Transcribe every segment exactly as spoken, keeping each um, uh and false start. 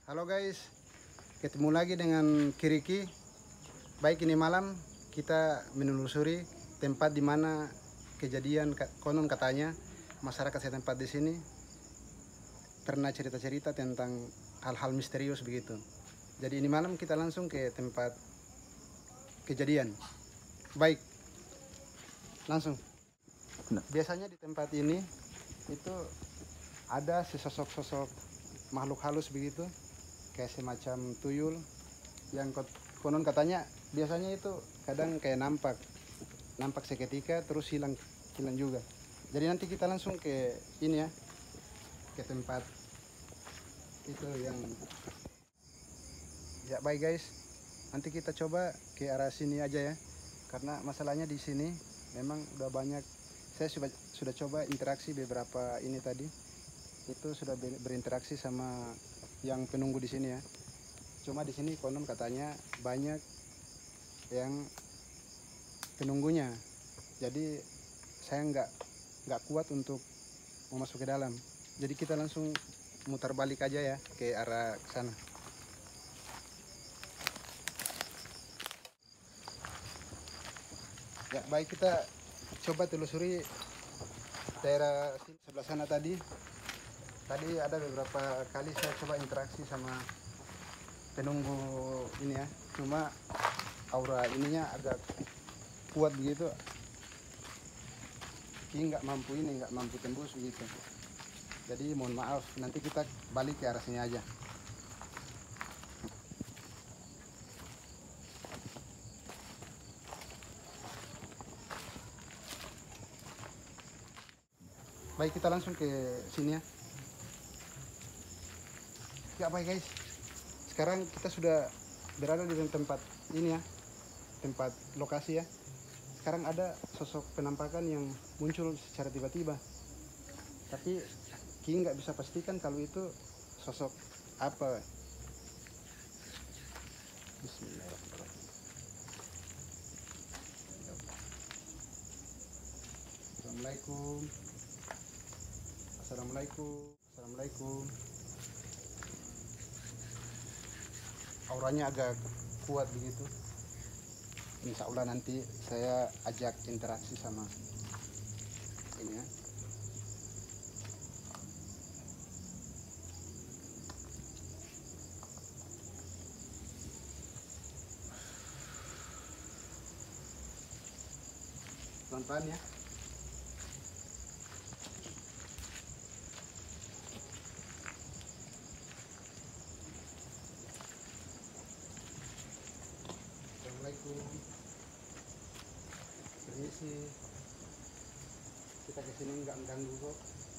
Halo guys, ketemu lagi dengan Kiriki. Baik, ini malam kita menelusuri tempat di mana kejadian konon katanya masyarakat setempat di sini pernah cerita-cerita tentang hal-hal misterius begitu. Jadi ini malam kita langsung ke tempat kejadian. Baik, langsung. Biasanya di tempat ini itu ada sesosok-sosok makhluk halus begitu, kayak semacam tuyul yang konon katanya biasanya itu kadang kayak nampak nampak seketika terus hilang hilang juga. Jadi nanti kita langsung ke ini ya, ke tempat itu yang ya. Baik guys, nanti kita coba ke arah sini aja ya, karena masalahnya di sini memang udah banyak. Saya sudah sudah coba interaksi beberapa ini tadi, itu sudah berinteraksi sama yang penunggu di sini ya. Cuma di sini konon katanya banyak yang penunggunya, jadi saya nggak nggak kuat untuk mau masuk ke dalam. Jadi kita langsung mutar balik aja ya ke arah sana. Ya baik, kita coba telusuri daerah sebelah sana tadi. Tadi ada beberapa kali saya coba interaksi sama penunggu ini ya, cuma aura ininya agak kuat begitu. Ki nggak mampu ini, nggak mampu tembus begitu. Jadi mohon maaf, nanti kita balik ke arah sini aja. Baik, kita langsung ke sini ya. Ya baik guys, sekarang kita sudah berada di tempat ini ya, tempat lokasi ya. Sekarang ada sosok penampakan yang muncul secara tiba-tiba, tapi Ki nggak bisa pastikan kalau itu sosok apa. Bismillahirrahmanirrahim. Assalamualaikum. Assalamualaikum. Assalamualaikum. Auranya agak kuat begitu. Insya Allah nanti saya ajak interaksi sama ini ya. Pelan-pelan ya. Assalamualaikum. Permisi. Kita kesini nggak mengganggu kok.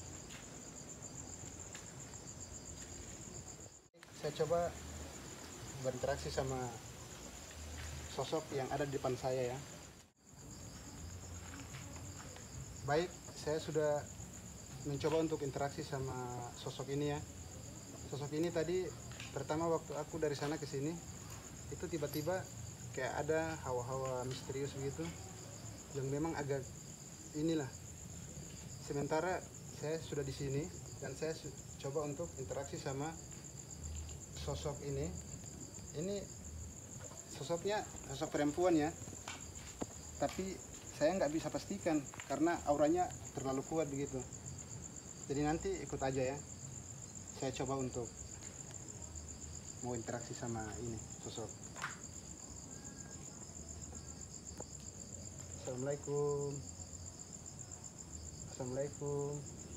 Saya coba berinteraksi sama sosok yang ada di depan saya ya. Baik, saya sudah mencoba untuk interaksi sama sosok ini ya. Sosok ini tadi pertama waktu aku dari sana ke sini itu tiba-tiba kayak ada hawa-hawa misterius begitu yang memang agak inilah. Sementara saya sudah di sini dan saya coba untuk interaksi sama sosok ini. Ini sosoknya sosok perempuan ya, tapi saya nggak bisa pastikan karena auranya terlalu kuat begitu. Jadi nanti ikut aja ya, saya coba untuk mau interaksi sama ini sosok. Assalamualaikum. Assalamualaikum.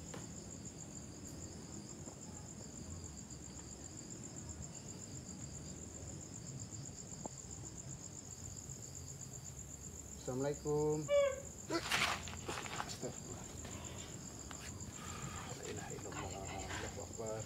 Assalamualaikum. Astagfirullah. La ilaha illallah. Allahu akbar.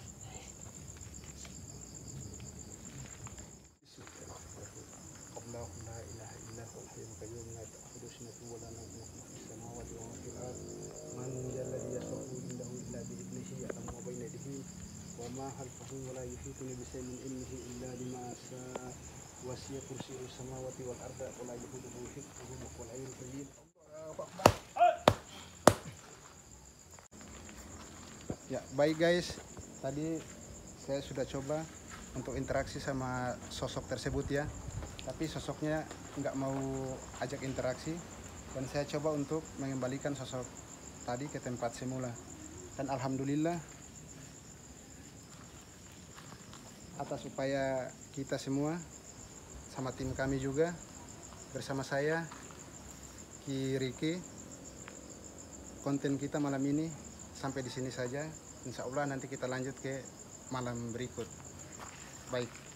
Allahu la ilaha illa huwal hayyul qayyum la ta'khudhuhu sinatun wa la nawm lahu ma fis samawati wa ma fil ardh. Man alladhi yashfa'u indahu illa bi idnihi ya'lamu ma bayna yadayhi wa ma khalfahum wa la yuhituna bi shay'in min ilmihi illa bima sha'a. Wasiya kursiyyuhu samawati wal ardh wa la yahuduhu hifdhuhuma wa huwal 'aliyyul qayyum. Allahu akbar. Ya, baik guys. Tadi saya sudah coba untuk interaksi sama sosok tersebut ya, tapi sosoknya nggak mau ajak interaksi, dan saya coba untuk mengembalikan sosok tadi ke tempat semula. Dan alhamdulillah atas upaya kita semua sama tim kami juga bersama saya Ki Riki, konten kita malam ini sampai di sini saja. Insya Allah nanti kita lanjut ke malam berikut. Baik.